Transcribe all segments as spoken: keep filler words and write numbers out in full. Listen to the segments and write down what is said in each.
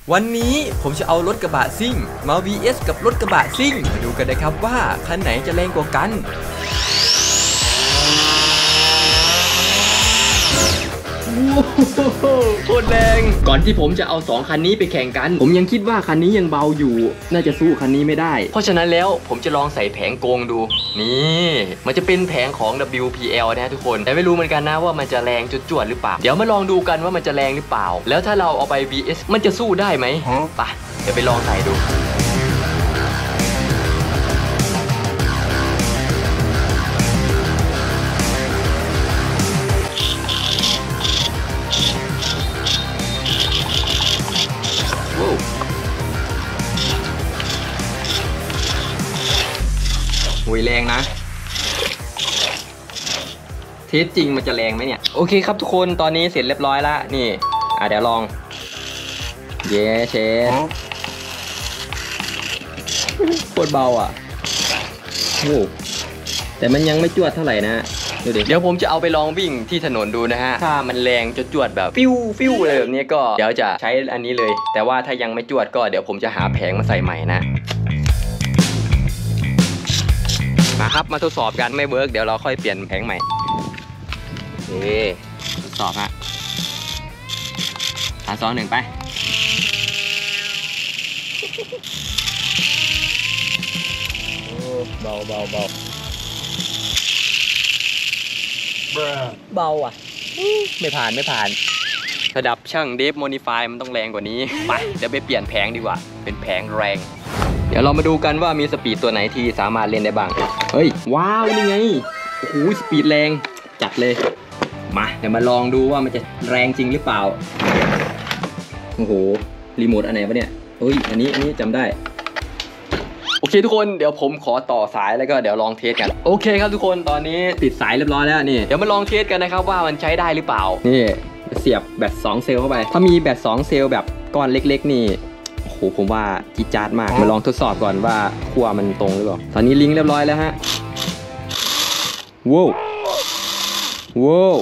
วันนี้ผมจะเอารถกระบะซิ่งมา วี เอส กับรถกระบะซิ่งมาดูกันนะครับว่าคันไหนจะแรงกว่ากันโคตรแรงก่อนที่ผมจะเอาสองคันนี้ไปแข่งกันผมยังคิดว่าคันนี้ยังเบาอยู่น่าจะสู้คันนี้ไม่ได้เพราะฉะนั้นแล้วผมจะลองใส่แผงโกงดูนี่มันจะเป็นแผงของ ดับเบิลยู พี แอล นะทุกคนแต่ไม่รู้เหมือนกันนะว่ามันจะแรงจวดๆหรือเปล่าเดี๋ยวมาลองดูกันว่ามันจะแรงหรือเปล่าแล้วถ้าเราเอาไป วี เอส มันจะสู้ได้ไหมไปเดี๋ยวไปลองใส่ดูหุยแรงนะเทสจริงมันจะแรงไหมเนี่ยโอเคครับทุกคนตอนนี้เสร็จเรียบร้อยแล้วนี่อ่ะเดี๋ยวลองเย้เชฟโคตรเบาอ่ะโอ้แต่มันยังไม่จวดเท่าไหร่นะดูดิเดี๋ยวผมจะเอาไปลองวิ่งที่ถนนดูนะฮะถ้ามันแรงจวดแบบฟิวฟิวอะไรแบบนี้ก็เดี๋ยวจะใช้อันนี้เลยแต่ว่าถ้ายังไม่จวดก็เดี๋ยวผมจะหาแผงมาใส่ใหม่นะมาครับมาทดสอบกันไม่เวิร์กเดี๋ยวเราค่อยเปลี่ยนแผงใหม่เอ๊ทดสอบฮะสามสองหนึ่งไปโอ้เบาเบาเบาเบาอ่ะไม่ผ่านไม่ผ่านระดับช่างเดฟโมนิฟายมันต้องแรงกว่านี้ไปเดี๋ยวไปเปลี่ยนแผงดีกว่าเป็นแผงแรงเดี๋ยวเรามาดูกันว่ามีสปีดตัวไหนที่สามารถเล่นได้บ้างเฮ้ยว้าวนี่ไงโอ้โหสปีดแรงจัดเลยมาเดี๋ยวมาลองดูว่ามันจะแรงจริงหรือเปล่าโอ้โหรีโมทอันไหนวะเนี่ยเฮ้ยอันนี้อันนี้จำได้โอเคทุกคนเดี๋ยวผมขอต่อสายแล้วก็เดี๋ยวลองเทสกันโอเคครับทุกคนตอนนี้ติดสายเรียบร้อยแล้วนี่เดี๋ยวมาลองเทสกันนะครับว่ามันใช้ได้หรือเปล่านี่เสียบแบตสองเซลล์เข้าไปถ้ามีแบตสองเซลล์แบบก้อนเล็กๆนี่โอ้โหผมว่าจี๊ดจ๊าดมากมาลองทดสอบก่อนว่าขั้วมันตรงหรือเปล่าตอนนี้ลิงก์เรียบร้อยแล้วฮะว้าวว้าว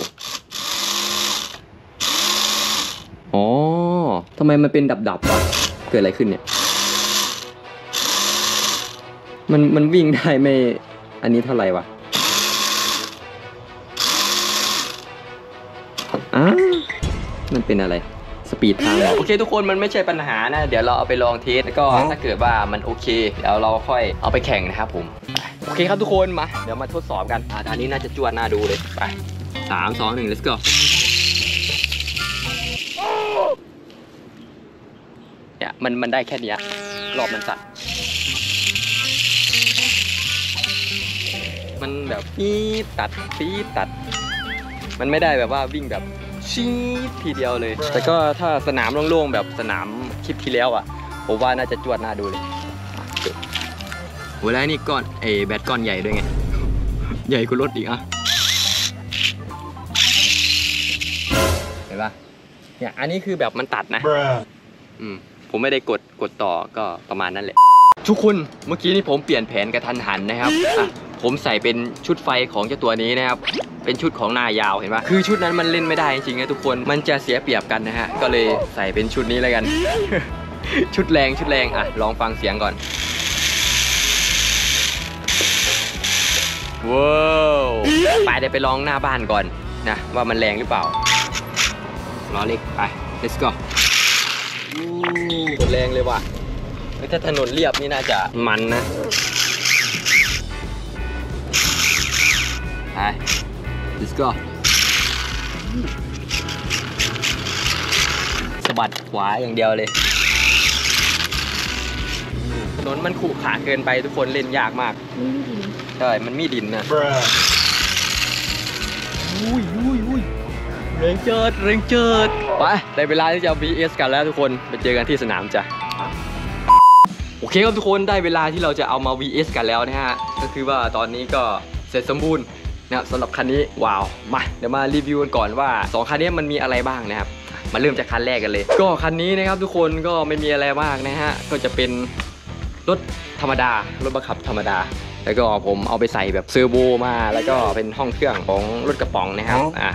อ๋อทำไมมันเป็นดับๆวะเกิดอะไรขึ้นเนี่ยมันมันวิ่งได้ไม่อันนี้เท่าไหร่วะอ้ามันเป็นอะไรสปีดทางโอเคทุกคนมันไม่ใช่ปัญหานะเดี๋ยวเราเอาไปลองเทสแล้วก็ถ้าเกิดว่ามันโอเคเดี๋ยวเราค่อยเอาไปแข่งนะครับผมโอเคครับทุกคนมาเดี๋ยวมาทดสอบกันอ่าอันนี้น่าจะจวดน่าดูเลยไปสามสองหนึ่ง let's go เนี่ยมันมันได้แค่นี้รอบมันสั่นมันแบบปี๊ดตัดปี๊ดตัดมันไม่ได้แบบว่าวิ่งแบบชีดทีเดียวเลยแต่ก็ถ้าสนามโล่งๆแบบสนามคลิปที่แล้วอ่ะผมว่าน่าจะจวดน่าดูเลยโอ้แล้วนี่ก้อนเอแบตก้อนใหญ่ด้วยไงใหญ่กว่ารถอีกอ่ะเห็นปะเนี่ยอันนี้คือแบบมันตัดนะอืมผมไม่ได้กดกดต่อก็ประมาณนั้นแหละทุกคนเมื่อกี้นี่ผมเปลี่ยนแผนกระทันหันนะครับอ่ะผมใส่เป็นชุดไฟของเจ้าตัวนี้นะครับเป็นชุดของหน้ายาวเห็นปะคือชุดนั้นมันเล่นไม่ได้จริงๆนะทุกคนมันจะเสียเปรียบกันนะฮะก็เลยใส่เป็นชุดนี้แล้วกัน ชุดแรงชุดแรงอ่ะลองฟังเสียงก่อนว้าวไปเดี๋ยวไปลองหน้าบ้านก่อนนะว่ามันแรงหรือเปล่าล้อเล็กไป let's go กดแรงเลยว่ะถ้าถนนเรียบนี่น่าจะมันนะไป let's go สะบัดขวาอย่างเดียวเลยถนนมันขรุขระเกินไปทุกคนเล่นยากมากใช่มันมีดินนะอุ้ยอุ้ยอุ้ยเร่งเจิดเร่งเจิดไปได้เวลาที่จะ วี เอส กันแล้วทุกคนไปเจอกันที่สนามจ้ะโอเคครับทุกคนได้เวลาที่เราจะเอามา วี เอส กันแล้วนะฮะก็คือว่าตอนนี้ก็เสร็จสมบูรณ์นะครับสำหรับคันนี้ว้าวมาเดี๋ยวมารีวิวกันก่อนว่าสองคันนี้มันมีอะไรบ้างนะครับมาเริ่มจากคันแรกกันเลยก็คันนี้นะครับทุกคนก็ไม่มีอะไรมากนะฮะก็จะเป็นรถธรรมดารถบังคับธรรมดาแล้วก็ผมเอาไปใส่แบบเซอร์โวมาแล้วก็เป็นห้องเครื่องของรถกระป๋องนะครับอ่ะ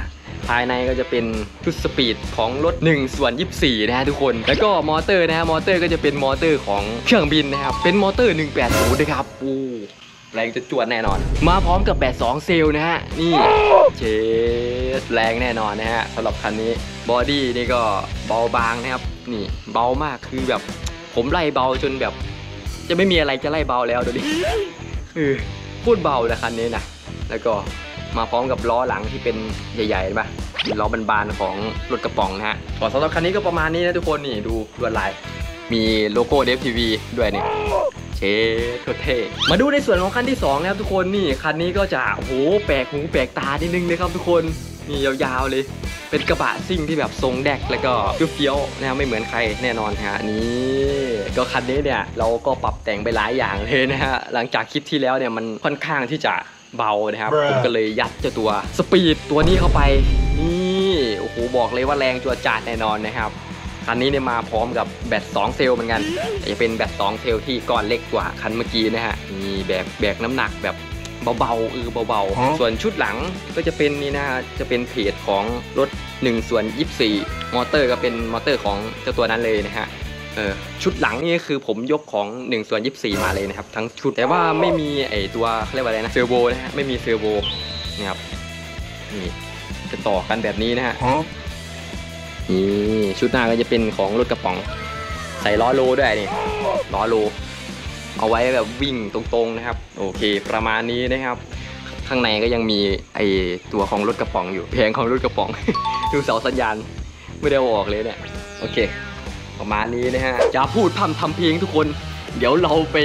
ภายในก็จะเป็นชุดสปีดของรถหนึ่งส่วนยี่สิบสี่นะฮะทุกคนแล้วก็มอเตอร์นะฮะมอเตอร์ก็จะเป็นมอเตอร์ของเครื่องบินนะครับเป็นมอเตอร์หนึ่งแปดศูนย์นะครับโอ้แรงจะจวดแน่นอนมาพร้อมกับแบตสองเซลล์นะฮะนี่เชสแรงแน่นอนนะฮะสำหรับคันนี้บอดี้นี่ก็เบาบางนะครับนี่เบามากคือแบบผมไล่เบาจนแบบจะไม่มีอะไรจะไล่เบาแล้วดูดิเออพูดเบาเลยคันนี้นะแล้วก็มาพร้อมกับล้อหลังที่เป็นใหญ่ๆป่ะล้อบานๆของรถกระป๋องนะฮะก่อนสำหรับคันนี้ก็ประมาณนี้นะทุกคนนี่ดูลวดลายมีโลโก้เดฟทีวีด้วยนี่เชฟเท่มาดูในส่วนของคันที่สองนะครับทุกคนนี่คันนี้ก็จะโอ้โหแปลกหูแปลกตานิดนึงนะครับทุกคนนี่ยาวๆเลยเป็นกระบะซิ่งที่แบบทรงแดกแล้วก็เฟี้ยวๆนะไม่เหมือนใครแน่นอนฮะนี่ก็คันนี้เนี่ยเราก็ปรับแต่งไปหลายอย่างเลยนะฮะหลังจากคลิปที่แล้วเนี่ยมันค่อนข้างที่จะเบานะครับผมก็เลยยัดเจ้าตัวสปีดตัวนี้เข้าไปนี่โอ้โหบอกเลยว่าแรงจัวจัดแน่นอนนะครับคันนี้เนี่ยมาพร้อมกับแบตสองเซลล์เหมือนกันแต่จะเป็นแบตสองเซลล์ที่ก้อนเล็กกว่าคันเมื่อกี้นะฮะมีแบบแบกน้ำหนักแบบเบาๆเออเบาๆส่วนชุดหลังก็จะเป็นนี่นะจะเป็นเพจของรถหนึ่งส่วนยี่สิบสี่มอเตอร์ก็เป็นมอเตอร์ของเจ้าตัวนั้นเลยนะฮะเออชุดหลังนี่คือผมยกของหนึ่งส่วนยี่สิบสี่มาเลยนะครับทั้งชุดแต่ว่าไม่มีไอตัวเขาเรียกว่าอะไรนะเซอร์โวนะฮะไม่มีเซอร์โวนะครับนี่จะต่อกันแบบนี้นะฮะนี่ชุดหน้าก็จะเป็นของรถกระป๋องใส่ล้อโลด้วยนี่ล้อโลเอาไว้แบบวิ่งตรงๆนะครับโอเคประมาณนี้นะครับข้างในก็ยังมีไอตัวของรถกระป๋องอยู่แผงของรถกระป๋อง ดูเสาสัญญาณไม่ได้ออกเลยเนี่ยโอเคประมาณนี้นะฮะจะพูดพร่ำทำเพลงทุกคนเดี๋ยวเราไป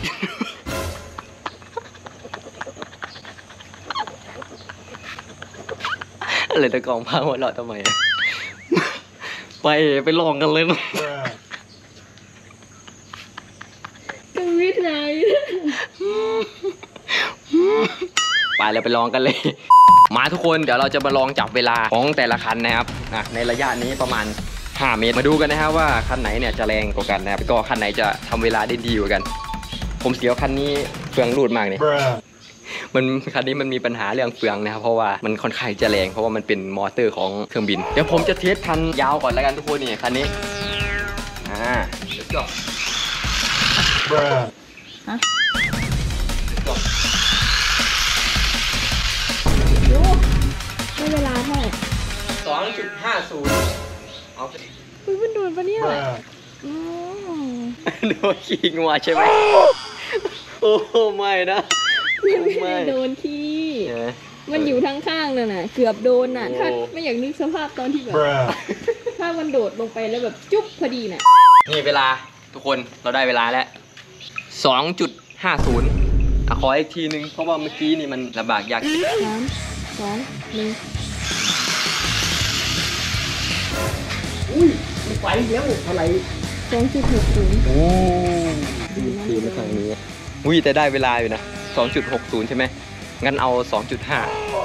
อะไรตะกองพังหัวเราะทำไม ไปไปลองกันเลยนะกังวิทย์ไหนไปแล้วไปลองกันเลย มาทุกคนเดี๋ยวเราจะมาลองจับเวลาของแต่ละคันนะครับในระยะนี้ประมาณห้าเมตรมาดูกันนะครับว่าคันไหนเนี่ยจะแรงกว่ากันนะครับก็คันไหนจะทำเวลาได้ดีกว่ากันผมเสียวคันนี้เฟืองรูดมากเนี่ยมันคันนี้มันมีปัญหาเรื่องเฟืองนะครับเพราะว่ามันค่อนข้างจะแรงเพราะว่ามันเป็นมอเตอร์ของเครื่องบินเดี๋ยวผมจะเทสคันยาวก่อนแล้วกันทุกคนนี่คันนี้อ่า let's go ฮะ let's go โอ้ได้เวลาเท่าไหร่สองจุดห้าศูนย์เอาไปคุยมันโดนปะเนี่ยอ๋อโดนขี้งัวใช่ไหมโอ้ไม่นะไม่ได้โดนขี้มันอยู่ทั้งข้างนั่นน่ะเกือบโดนน่ะถ้าไม่อยากนึกสภาพตอนที่แบบถ้ามันโดดลงไปแล้วแบบจุ๊บพอดีน่ะนี่เวลาทุกคนเราได้เวลาแล้ว สองจุดห้าศูนย์ อ่ะขออีกทีนึงเพราะว่าเมื่อกี้นี่มันลำบากยากสาม สอง หนึ่งอุ้ยมันไปแล้วเท่าไหร่สองจุดหกศูนย์โอ้ดีมาทางนี้อุ้ยแต่ได้เวลาอยู่นะ สองจุดหกศูนย์ ใช่ไหมงั้นเอา สองจุดห้า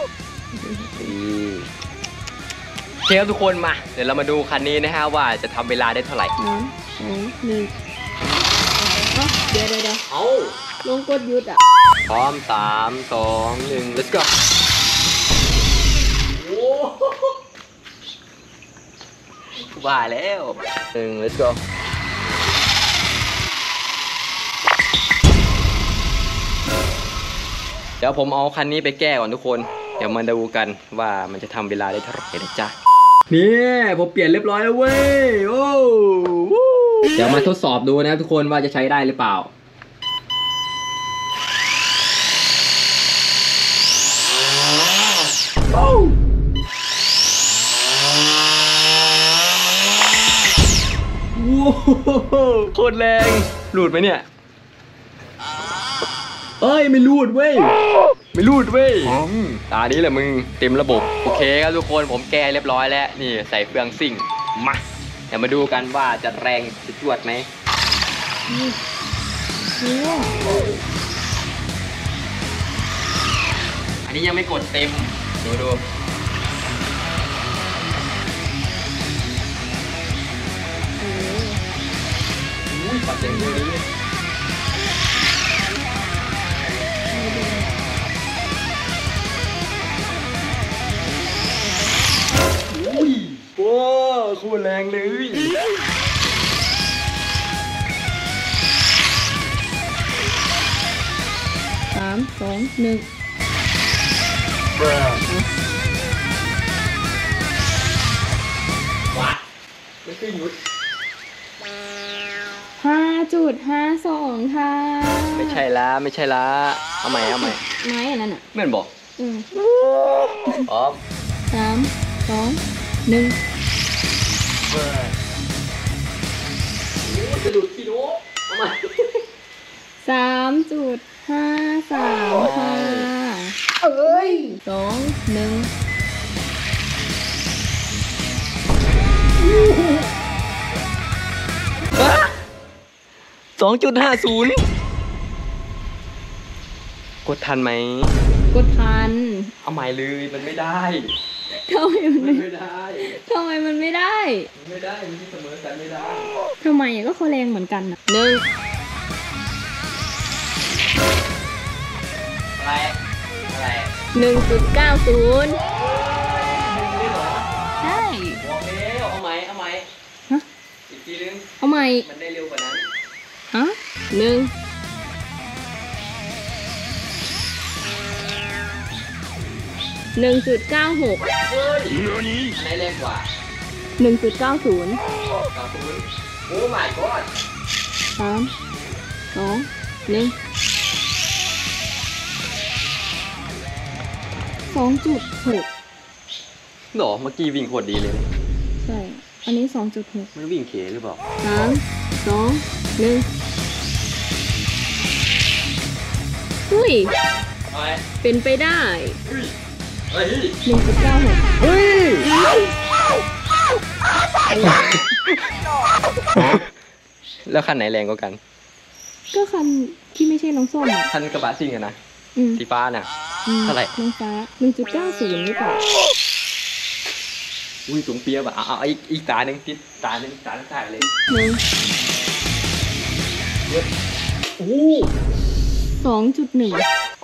โอเคครับทุกคนมาเดี๋ยวเรามาดูคันนี้นะฮะว่าจะทำเวลาได้เท่าไหร่สาม สอง หนึ่งเดี๋ยวเดี๋ยวเอาลงกดหยุดอ่ะพร้อมสาม สอง หนึ่ง let's go โอ้บ้าแล้วหนึ่ง let's go เดี๋ยวผมเอาคันนี้ไปแก้ก่อนทุกคนเดี๋ยวมาดูกันว่ามันจะทำเวลาได้เท่าไหร่นะจ๊ะนี่ผมเปลี่ยนเรียบร้อยแล้วเว้ยโอ้เดี๋ยวมาทดสอบดูนะทุกคนว่าจะใช้ได้หรือเปล่าโอ้โหโคตรแรงหลุดไหมเนี่ยเอ้ยไม่รูดเว้ยไม่รูดเว้ยตานี้แหละมึงเต็มระบบโอเคครับทุกคนผมแก้เรียบร้อยแล้วนี่ใส่เฟืองซิ่งมาเดี๋ยวมาดูกันว่าจะแรงจะจวดไหมอันนี้ยังไม่กดเต็มดูดูอุ้ยปัดเต็มเลยโคตรแรงเลยสามสองหนึ่งวัดไม่ขึ้นยุดห้าจุดห้าสองค่ะไม่ใช่ละไม่ใช่ละเอาใหม่เอาใหม่ไม้อันนั้นอ่ะเหมือนบอกอืมพร้อมสามสองหนึ่งจะหลุดพี่โน้เอาใหม่สามจุดห้าสามค่ะเอ้ยสองหนึ่งสองจุดห้าศูนย์กดทันไหมกดทันเอาใหม่เลยมันไม่ได้ทำไมมันไม่ไม่ได้ทำไมมันไม่ได้ไม่ได้มันเสมอกันไม่ได้ทำไมอะก็เขาแรงเหมือนกันอะหนึ่งอะไรอะไรหนึ่งจุดเก้าศูนย์ไม่หรอใช่บอกแล้วเอาใหม่เอาใหม่ฮะอีกทีนึงเอาใหม่มันได้เร็วกว่านั้นฮะหนึ่งหนึ่งจุดเก้าหกเฮ้ยอันไหนแรงกว่าหนึ่งจุดเก้าศูนย์เก้าศูนย์โอ้ my god สามสองหนึ่งสองจุดหกหนอเมื่อกี้วิ่งโคตรดีเลยใช่ อันนี้สองจุดหกมันวิ่งเคหรือเปล่าสามสองหนึ่งอุ้ยไปเป็นไปได้เฮ้ยหนึ่งจุดเก้าหกเฮ้ยแล้วคันไหนแรงกว่ากันก็คันที่ไม่ใช่น้องส้มอ่ะคันกระบะซิ่งอะนะอืมสีฟ้าน่ะอืมเท่าไหร่น้องฟ้าหนึ่งจุดเก้าศูนย์หรือเปล่าอุ้ยสูงเปียบอะเอาเอาอีกอีกตาหนึ่งติดตาหนึ่งตาหนึ่งถ่ายเลยหนึ่งโอ้สองจุดหนึ่ง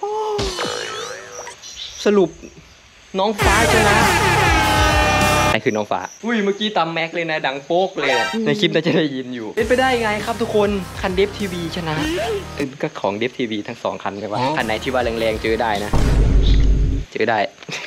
สรุปน้องฟ้าชนะใครคือน้องฟ้า อุ้ยเมื่อกี้ตำแม็กเลยนะดังโป๊กเลยอะในคลิปน่าจะได้ยินอยู่เป็นไปได้ไงครับทุกคนคันเดฟทีวีชนะเออก็ของเดฟทีวีทั้งสองคันใช่ปะคันไหนที่ว่าแรงๆเจอได้นะ เจอได้